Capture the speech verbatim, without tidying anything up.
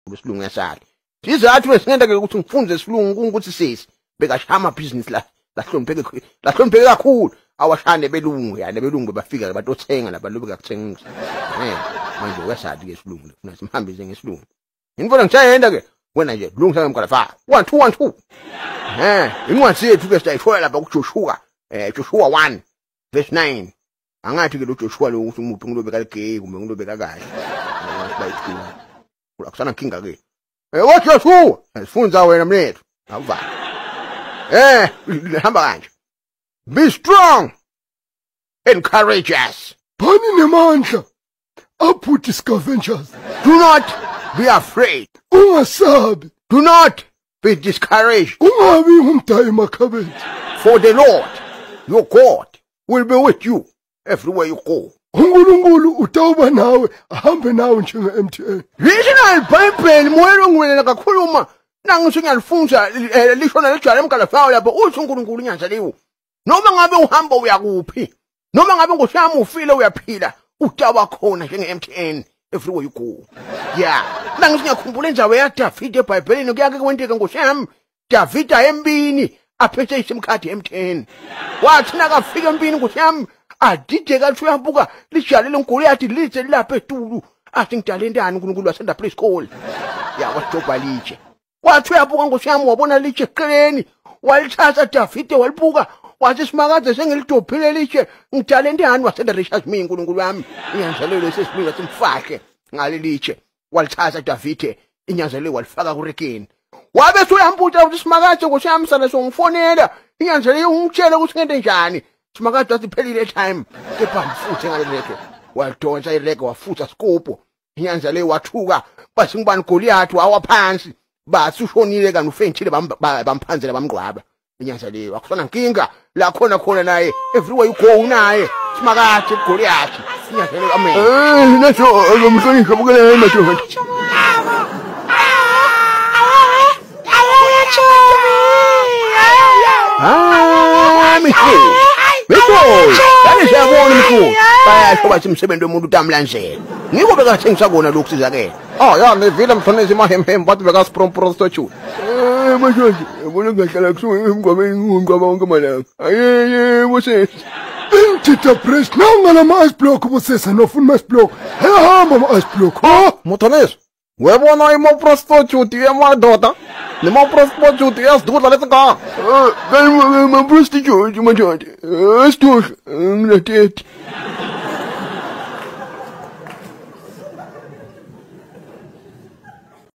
Isilungu yasala. Sizathu esingenza ke ukuthi ngifunde isilungu ukuthi sisi bekashama business la lahlonipheke lahlonipheke kakhulu awashane belungu yani belungu bafika batothenga labantu bekakuthengisa. Eh manje uyasathi ke isilungu ufuna simhambise ngesilungu. Ngifuna ngishayenda ke wena nje lungu ngamqala fa one two one two. Eh incwadi yethu ke siyayithola lapha kuJoshua eh Joshua one verse nine. Angathi ke lo Joshua lo ukuthi umuntu ngilobeka ligay kumbe ngilobeka kahle. Bayithula. Akusana nkinga ke. Eh what Joshua? Sifunza wena mnethu. Awuva. Eh hamba kanje. Be strong and courageous. Bani nemandla. Aphuthi scavengers. Do not be afraid. Ungasabi. Do not be discouraged. Ungabi umdayi makhabethe. For the Lord, your God, will be with you everywhere you go. uNkulunkulu utawuba nawe ahambe nawe njenge M T N. Listen Bible moyelo ngwena kakhuluma nangithi ngiyalifunza lishona lejwala emgalafayo lapho uthi uNkulunkulu inyanza leyo. Noma ngabe uhamba uya kuphi, noma ngabe ngoshama ufile uyaphila, utawa khona njenge M T N everywhere you go. Yeah, nangithi ngiyakhumbula indaba ya David eBhayibhelini kuyake kwenteke ngoshama David ayembini aphethe isimkhadi M T N. Wathi nakafika empini ngoshama adide kathi uyabuka lijale leNgoliathi lize lapha etulu athi ngidalendani uNkulunkulu wasenda place call ya wajoba litshe wathi uyabuka ngoshami wabona litshe eqeleni walithatha David walibuka wathi simakaze sengilidophile litshe ngidalendani wasenda Richard mi uNkulunkulu wami inyanzelelo sesimila simfahle ngale litshe walithatha David inyanzelelo walifaka kurekeni wabe suyambuza ukuthi simakaze ngoshami sana songifonela inyanzelelo ungitshela ukuthi ngente njani. Simakade wathi phelile time kepha mfuthe ngaleleke wadonsa ireke wafutha scope inyanza le wathuka bathi ngibani Goliath wawa phansi bathi ushonile kanti ufentile bamphanzela bamgqwaba inyanza le wakusona nkinga la khona khona naye everywhere you go naye simakade Goliath inyanza le amen eh naso ngomhlonishwa bukele madoda ah mikhulu Mikho, kani siyabona Mikho. Bayasho bathi umsebenzi womuntu utamlandlela. Ngiko bekathengisa kona lokhu sizakela. Ah ya nevile Mhlonishwa mahemhem bathi bekasiprom prostitute. Eh manje yabona ngahlala kusuke emgwabeni ngingqaba wonke malanga. Ayeye bosesi. Intita press nangala ma ice block bosesa nofuna ice block. Hamba ma ice block. Ha Mhlonishwa. Webona imo prostitute yemadoda. Nima prostitute yasidudla lesika. Eh, ma prostitute manje. Eh, stush, nginathethi.